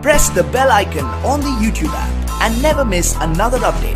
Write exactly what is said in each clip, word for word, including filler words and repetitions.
Press the bell icon on the YouTube app and never miss another update.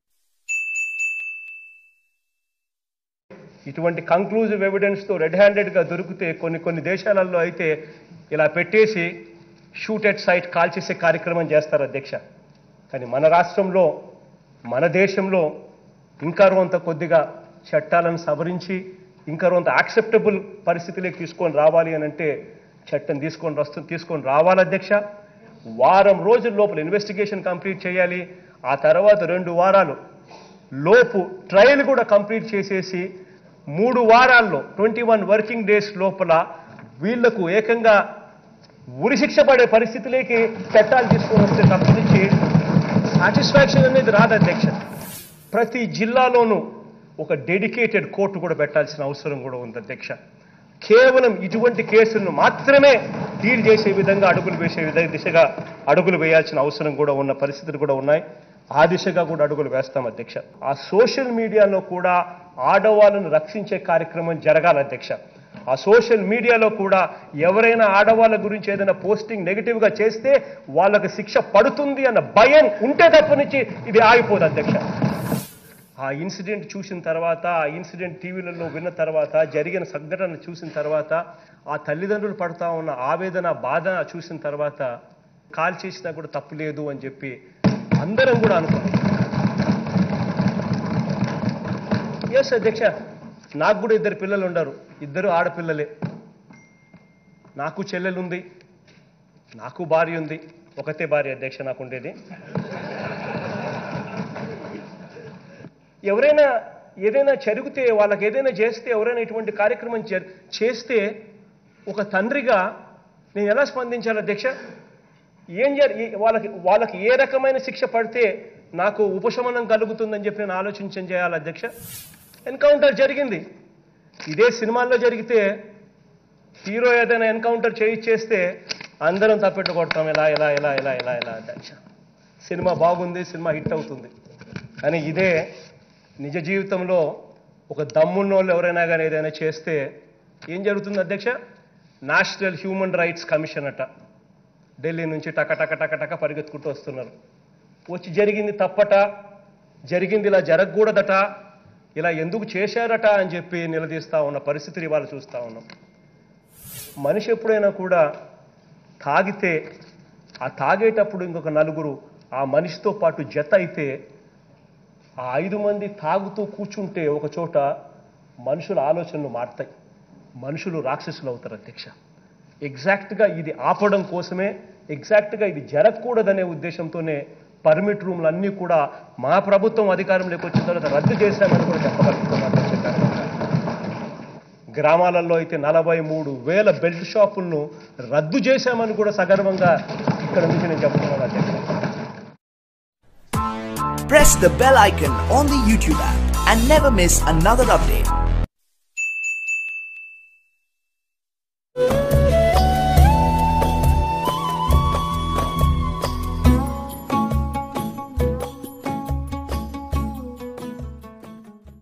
ఇటువంటి conclusive evidence తో red handed గా దొరికితే కొన్ని కొన్ని దేశాలలో అయితే ఇలా పెట్టేసి షూట్ ఎట్ సైట్ కాల్ చేసే కార్యక్రమం చేస్తారు అధ్యక్ష. కానీ మన రాష్ట్రంలో మన దేశంలో ఇంకా కొంత కొద్దిగా చట్టాలను సవరించి ఇంకా కొంత యాక్సెప్టబుల్ పరిస్థితిలోకి తీసుకొని రావాలి అని అంటే చట్టం తీసుకొని వస్తు తీసుకొని రావాలి అధ్యక్ష. వారం రోజుల లోపల ఇన్వెస్టిగేషన్ కంప్లీట్ చేయాలి. ఆ తర్వాత రెండు వారాలు లోపు ట్రయల్ కూడా కంప్లీట్ చేసేసి మూడు వారాల్లో ట్వంటీ వన్ వర్కింగ్ డేస్ లోపల వీళ్లకు ఏకంగా ఉరిశిక్ష పడే పరిస్థితిలోకి చట్టాలు తీసుకొని వస్తే తప్పనించి సాటిస్ఫాక్షన్ అనేది రాదు అధ్యక్ష. ప్రతి జిల్లాలోనూ ఒక డెడికేటెడ్ కోర్టు కూడా పెట్టాల్సిన అవసరం కూడా ఉంది అధ్యక్ష. కేవలం ఇటువంటి కేసులను మాత్రమే డీల్ చేసే విధంగా అడుగులు వేసే విధంగా దిశగా అడుగులు వేయాల్సిన అవసరం కూడా ఉన్న పరిస్థితులు కూడా ఉన్నాయి. ఆ దిశగా కూడా అడుగులు వేస్తాం అధ్యక్ష. ఆ సోషల్ మీడియాలో కూడా ఆడవాళ్ళను రక్షించే కార్యక్రమం జరగాలి అధ్యక్ష. ఆ సోషల్ మీడియాలో కూడా ఎవరైనా ఆడవాళ్ళ గురించి ఏదైనా పోస్టింగ్ నెగిటివ్గా చేస్తే వాళ్ళకి శిక్ష పడుతుంది అన్న భయం ఉంటే తప్పనిచ్చి ఇది ఆగిపోదు అధ్యక్ష. ఆ ఇన్సిడెంట్ చూసిన తర్వాత ఆ ఇన్సిడెంట్ టీవీలలో విన్న తర్వాత జరిగిన సంఘటన చూసిన తర్వాత ఆ తల్లిదండ్రులు పడుతూ ఉన్న ఆవేదన బాధ చూసిన తర్వాత కాల్ చేసినా కూడా తప్పు లేదు అని చెప్పి అందరం కూడా అనుకున్నాం. ఎస్ అధ్యక్ష, నాకు కూడా ఇద్దరు పిల్లలు ఉన్నారు, ఇద్దరు ఆడపిల్లలే. నాకు చెల్లెలుంది, నాకు భార్య ఉంది. ఒకతే భార్య అధ్యక్ష నాకు ఉండేది. ఎవరైనా ఏదైనా జరిగితే వాళ్ళకి ఏదైనా చేస్తే ఎవరైనా ఇటువంటి కార్యక్రమం చేస్తే ఒక తండ్రిగా నేను ఎలా స్పందించాలి అధ్యక్ష? ఏం జరి వాళ్ళకి వాళ్ళకి ఏ రకమైన శిక్ష పడితే నాకు ఉపశమనం కలుగుతుందని చెప్పి నేను ఆలోచించం చేయాలి అధ్యక్ష. ఎన్కౌంటర్ జరిగింది, ఇదే సినిమాల్లో జరిగితే హీరో ఏదైనా ఎన్కౌంటర్ చేయిచ్చేస్తే అందరం తప్పెట్టు కొడతాం ఇలా ఇలా ఇలా ఇలా ఇలా ఇలా అధ్యక్ష. సినిమా బాగుంది, సినిమా హిట్ అవుతుంది. కానీ ఇదే నిజ జీవితంలో ఒక దమ్మున్నోళ్ళు ఎవరైనా కానీ ఏదైనా చేస్తే ఏం జరుగుతుంది అధ్యక్ష? నేషనల్ హ్యూమన్ రైట్స్ కమిషన్ అట ఢిల్లీ నుంచి టక టక టక టక పరిగెత్తుకుంటూ వస్తున్నారు. వచ్చి జరిగింది తప్పట, జరిగింది ఇలా జరగకూడదట, ఇలా ఎందుకు చేశారట అని చెప్పి నిలదీస్తూ ఉన్న పరిస్థితిని ఇవాళ చూస్తూ ఉన్నాం. మనిషి ఎప్పుడైనా కూడా తాగితే ఆ తాగేటప్పుడు ఇంకొక నలుగురు ఆ మనిషితో పాటు జత అయితే ఆ ఐదు మంది తాగుతూ కూర్చుంటే ఒక చోట మనుషుల ఆలోచనలు మారుతాయి, మనుషులు రాక్షసులు అవుతారు అధ్యక్ష. ఎగ్జాక్ట్గా ఇది ఆపడం కోసమే, ఎగ్జాక్ట్గా ఇది జరగకూడదనే ఉద్దేశంతోనే పర్మిట్ రూమ్లు అన్నీ కూడా మా ప్రభుత్వం అధికారంలోకి వచ్చిన తర్వాత రద్దు చేశామని కూడా చెప్పగలుగుతున్నాం అధ్యక్ష. గ్రామాలలో అయితే నలభై మూడు వేల బెల్ట్ షాపులను రద్దు చేశామని కూడా సగర్వంగా ఇక్కడ నుంచి నేను చెప్తున్నాను అధ్యక్ష. Press the bell icon on the YouTube app and never miss another update.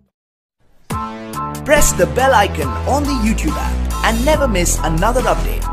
Press the bell icon on the YouTube app and never miss another update.